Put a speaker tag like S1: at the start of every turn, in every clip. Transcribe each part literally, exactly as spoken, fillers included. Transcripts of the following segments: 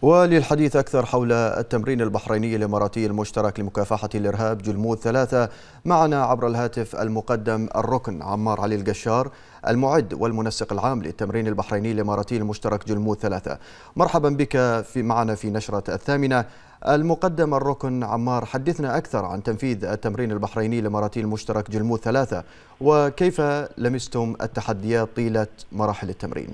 S1: وللحديث أكثر حول التمرين البحريني الإماراتي المشترك لمكافحة الإرهاب جلمود ثلاثة معنا عبر الهاتف المقدم الركن عمار علي القشار المعد والمنسق العام للتمرين البحريني الإماراتي المشترك جلمود ثلاثة. مرحبا بك في معنا في نشرة الثامنة. المقدم الركن عمار، حدثنا أكثر عن تنفيذ التمرين البحريني الإماراتي المشترك جلمود ثلاثة، وكيف لمستم التحديات طيلة مراحل التمرين؟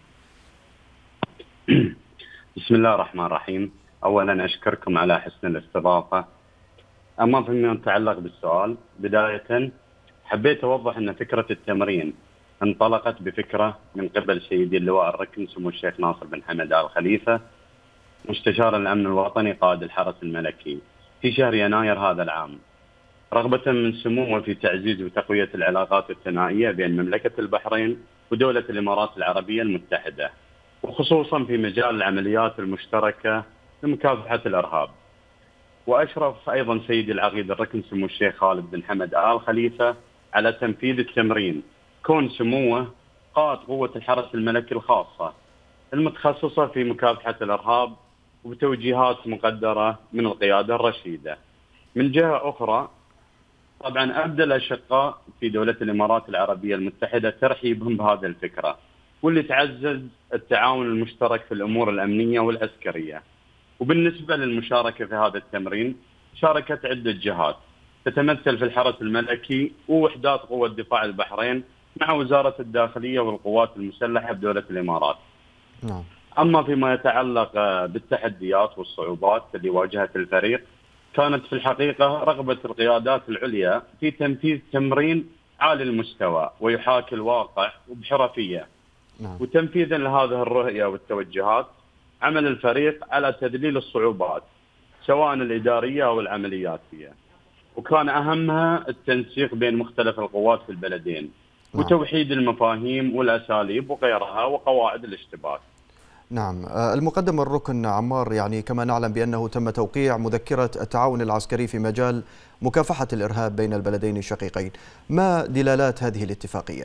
S2: بسم الله الرحمن الرحيم. أولا أشكركم على حسن الاستضافة. أما فيما يتعلق بالسؤال، بداية حبيت أوضح أن فكرة التمرين انطلقت بفكرة من قبل سيدي اللواء الركن سمو الشيخ ناصر بن حمد آل خليفة مستشار الأمن الوطني قائد الحرس الملكي في شهر يناير هذا العام، رغبة من سموه في تعزيز وتقوية العلاقات الثنائية بين مملكة البحرين ودولة الإمارات العربية المتحدة، وخصوصا في مجال العمليات المشتركة لمكافحة الإرهاب. وأشرف أيضا سيدي العقيد الركن سمو الشيخ خالد بن حمد آل خليفة على تنفيذ التمرين، كون سموه قائد قوة الحرس الملكي الخاصة المتخصصة في مكافحة الإرهاب وبتوجيهات مقدرة من القيادة الرشيدة. من جهة أخرى طبعا أبدى الأشقاء في دولة الإمارات العربية المتحدة ترحيبهم بهذه الفكرة، واللي تعزز التعاون المشترك في الأمور الأمنية والعسكرية. وبالنسبة للمشاركة في هذا التمرين، شاركت عدة جهات تتمثل في الحرس الملكي ووحدات قوة دفاع البحرين مع وزارة الداخلية والقوات المسلحة بدولة الإمارات.
S1: نعم.
S2: أما فيما يتعلق بالتحديات والصعوبات اللي واجهت الفريق، كانت في الحقيقة رغبة القيادات العليا في تنفيذ تمرين عالي المستوى ويحاكي الواقع وبحرفية.
S1: نعم.
S2: وتنفيذا لهذه الرؤية والتوجهات، عمل الفريق على تذليل الصعوبات سواء الإدارية أو العملياتية، وكان أهمها التنسيق بين مختلف القوات في البلدين. نعم. وتوحيد المفاهيم والأساليب وغيرها وقواعد الاشتباك.
S1: نعم. المقدم الركن عمار، يعني كما نعلم بأنه تم توقيع مذكرة التعاون العسكري في مجال مكافحة الإرهاب بين البلدين الشقيقين، ما دلالات هذه الاتفاقية؟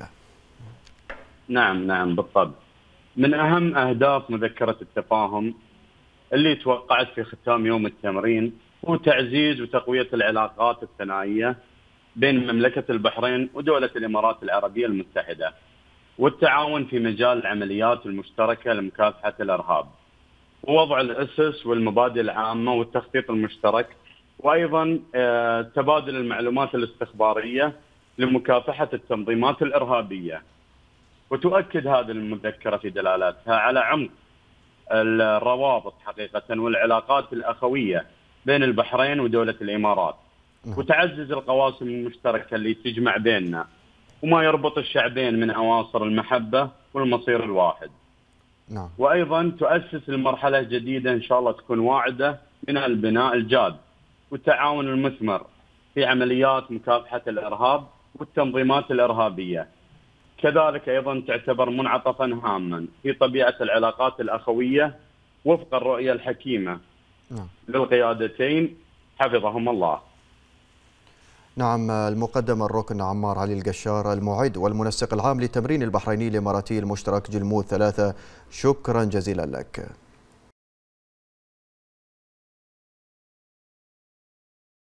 S2: نعم نعم بالطبع. من أهم أهداف مذكرة التفاهم اللي توقعت في ختام يوم التمرين هو تعزيز وتقوية العلاقات الثنائية بين مملكة البحرين ودولة الإمارات العربية المتحدة، والتعاون في مجال العمليات المشتركة لمكافحة الإرهاب، ووضع الأسس والمبادئ العامة والتخطيط المشترك، وأيضا تبادل المعلومات الاستخبارية لمكافحة التنظيمات الإرهابية. وتؤكد هذه المذكرة في دلالاتها على عمق الروابط حقيقة والعلاقات الأخوية بين البحرين ودولة الإمارات، وتعزز القواسم المشتركة اللي تجمع بيننا وما يربط الشعبين من أواصر المحبة والمصير الواحد.
S1: نعم.
S2: وأيضا تؤسس المرحلة جديدة إن شاء الله تكون واعدة من البناء الجاد والتعاون المثمر في عمليات مكافحة الإرهاب والتنظيمات الإرهابية. كذلك أيضا تعتبر منعطفا هاما في طبيعة العلاقات الأخوية وفق الرؤية الحكيمة
S1: نعم.
S2: للقيادتين حفظهم الله.
S1: نعم. المقدم الركن عمار علي القشار المعد والمنسق العام للتمرين البحريني الإماراتي المشترك جلمود ثلاثة، شكرا جزيلا لك.